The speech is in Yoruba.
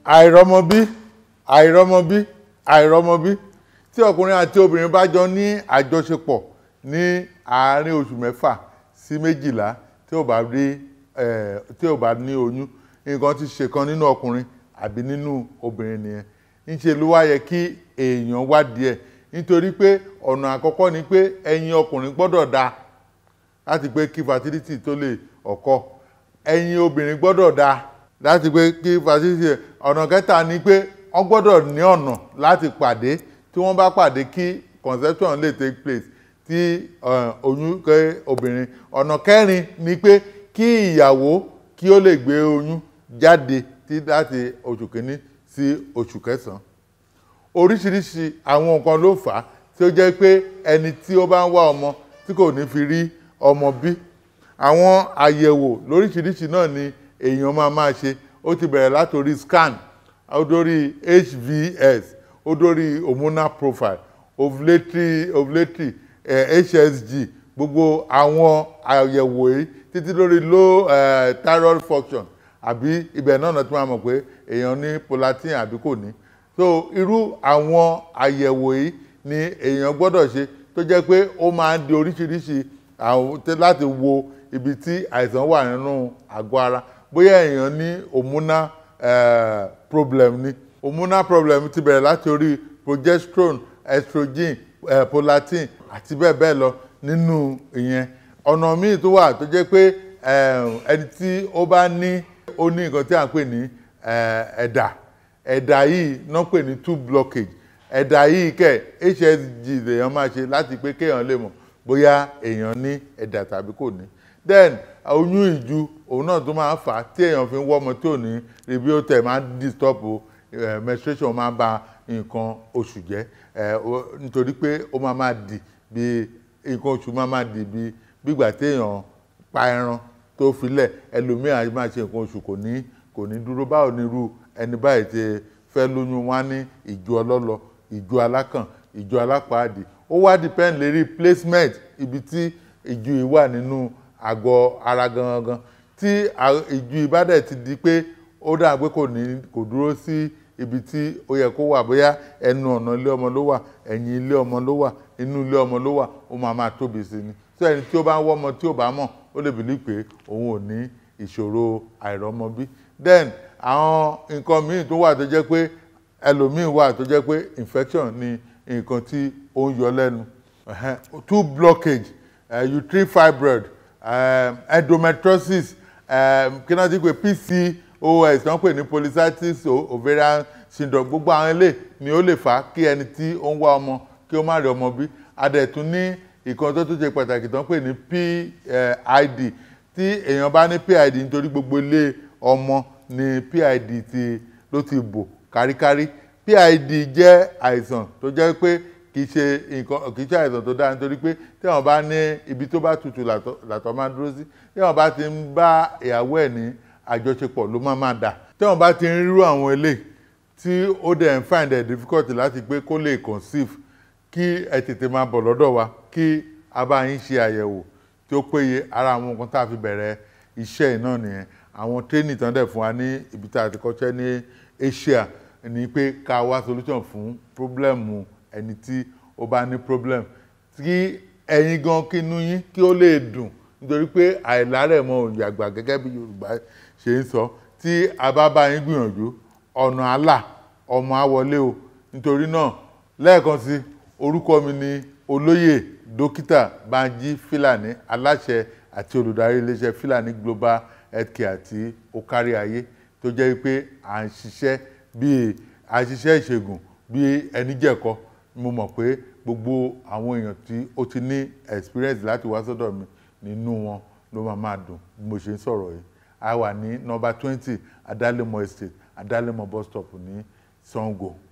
àìrọ́mọbí tí ọkùnrin àti obìnrin bá jọ ní àjọṣepọ̀ ní àárín oṣù 6 sí 12 tí ò bá ní oyún, nǹkan ti ṣe kan nínú ọkùnrin àbí nínú obìnrin nìyẹn. Ńṣe ló wá yẹ kí èèyàn wádìí ẹ̀, nítorí pé ọ̀nà àkọ́kọ́ ni pé ẹyin ọkùnrin gbọ́dọ̀ dáa láti pé kí fertility tó lè occur. Ẹyin obìnrin gbọ́dọ̀ dáa láti pé kí fertility. Ọ̀nà kẹta ni pé wọ́n gbọ́dọ̀ ní ọ̀nà láti pàdé, tí wọ́n bá pàdé kí conception lè take place, tí oyún kẹ́ obìnrin. Ọ̀nà kẹrin ni pé kí ìyàwó kí ó lè gbé oyún jáde láti oṣù kìíní sí oṣù 9. Oríṣiríṣi àwọn nǹkan ló fà á tí ó jẹ́ pé ẹni tí ó bá ń wá ọmọ tí kò ní fi rí ọmọ bí. Àwọn àyẹ̀wò lóríṣiríṣi náà ni èèyàn máa ṣe. Ó ti bẹ̀rẹ̀ látorí scan, ó dórí HVS, ó dórí hormonal profile, ovulatory, HSG, gbogbo àwọn àyẹ̀wò yìí títí lórí low thyroid function, àbí ibẹ̀ náà tí wọ́n mọ̀ pé èèyàn ní prolactin àbí kò ní. So irú àwọn àyẹ̀wò yìí ni èèyàn gbọ́dọ̀ ṣe, tó jẹ́ pé ó máa ń di oríṣiríṣi láti wo ibi tí àìsàn wà nínú àgọ́ ara. Bóyá èèyàn ní hormonal problem ni. Hormonal problem ti bẹ̀rẹ̀ láti orí progesterone, estrogen, prolactin àti bẹ́ẹ̀ bẹ́ẹ̀ lọ nínú ìyẹn. Ọ̀nà míì tó wà tó jẹ́ pé ẹni tí ó bá ní nǹkan tí à ń pè ní ẹ̀dà yìí náà pè ní tube blockage. Ẹ̀dà yìí HSG lèèyàn máa ṣe láti pé kéèyàn lè mọ̀ bóyá èèyàn ní ẹ̀dà tàbí kò ní. Then oyún ìju òun náà tó máa ń fà á tí èèyàn fi ń wọ́ ọmọ tí ò ní rí, bí ó tẹ̀ máa ń disturb menstruation, máa ń ba nǹkan oṣù jẹ́, nítorí pé ó máa di bí nǹkan oṣù máa di bí ìgbà tí èèyàn pa ẹran tó filẹ̀. Ẹlòmíràn máa ṣe nǹkan oṣù kò ní dúró. Báwo ni irú ẹni báyìí ti fẹ́ lóyún? Wọ́n á ní ìju ọlọ́lọ, ìju alákàn, ìju alápàádì. Ó wá depend lérí placement ibi tí ìju yìí wà nínú àgọ́ ara gangan. Tí ìju ìbá dẹ̀ ti di pé ó dà pé kò dúró sí ibi tí ó yẹ kó wà, bóyá ẹnu ọ̀nà ilé ọmọ ló wà, ẹ̀yìn ilé ọmọ ló wà, inú ilé ọmọ ló wà, ó máa tóbi sí ni. So ẹni tí ó bá ń wọ́ ọmọ tí ò bá mọ̀, ó lè believe pé òun ò ní ìṣòro àìrọ́mọbí. Then àwọn nǹkan míì tó wà tó jẹ́ pé ẹlòmíì wà tó jẹ́ pé infection ni nǹkan tí ó ń yọ lẹ́nu. Tube blockage, uterine fibroid, endometriosis, kí náà ti pé PCOS, wọ́n pè ní polycystic ovarian syndrome. Gbogbo àwọn ilé ni ó lè fà á kí ẹni tí ó ń wá ọmọ kí ó má rí ọmọ bí. A dẹ̀ tún ní ìkan tó tún ṣe pàtàkì tó ń pè ní PID. Tí èèyàn bá ní PID, nítorí gbogbo ilé ọmọ ni PID ló ti bò káríkárí. PID jẹ́ àìsàn tó jẹ́ pé kì í ṣe àìsàn tó dáa, nítorí pé tí wọ́n bá ní ibi tó bá tutù làtọ̀ máa dúró sí. Tí wọ́n bá ti ń bá ìyàwó ẹ̀ ní àjọṣepọ̀ ló máa dà. Tí wọ́n bá ti ń rírú àwọn eléyìí tí ó dẹ̀ ń find it difficult láti pé kó lè conceive, kí ẹ tètè máa bọ̀ lọ́dọ̀ wa kí a bá yín ṣe àyẹ̀wò tí ó péye. Ara àwọn nǹkan tá a fi bẹ̀rẹ̀ iṣẹ́ náà nìyẹn. Àwọn training tán dẹ̀ fún wa ní ibi tá a ti kọ́ṣẹ́ ní Asia ni pé ká wá solution fún problem ẹni tí ó bá ní problem. Tí ẹ̀yin gan kínú yín kí ó lè dùn, nítorí pé àìlárẹ̀mọ òyàgbà gẹ́gẹ́ bí Yorùbá ṣe ń sọ. Tí a bá yín gbìyànjú, ọ̀nà àlà ọmọ á wọlé o. Nítorí náà lẹ́ẹ̀kan sí, orúkọ mi ni Olóyè Dókítà Bánjí Fílàní, aláṣẹ àti olùdarí iléeṣẹ́ Fílàní Global Healthcare tí ó kárí ayé, tó jẹ́ pé à ń ṣiṣẹ́ ìṣègùn bí ẹni jẹ̀kọ́. Mo mọ̀ pé gbogbo àwọn èèyàn tí ó ti ní experience láti wá sọ́dọ̀ mi, nínú wọn ló máa dùn bí mo ṣe ń sọ̀rọ̀ yìí. A wà ní number 20 Adálẹ́mọ̀ Estate, Adálẹ́mọ̀ bus stop ní Sango.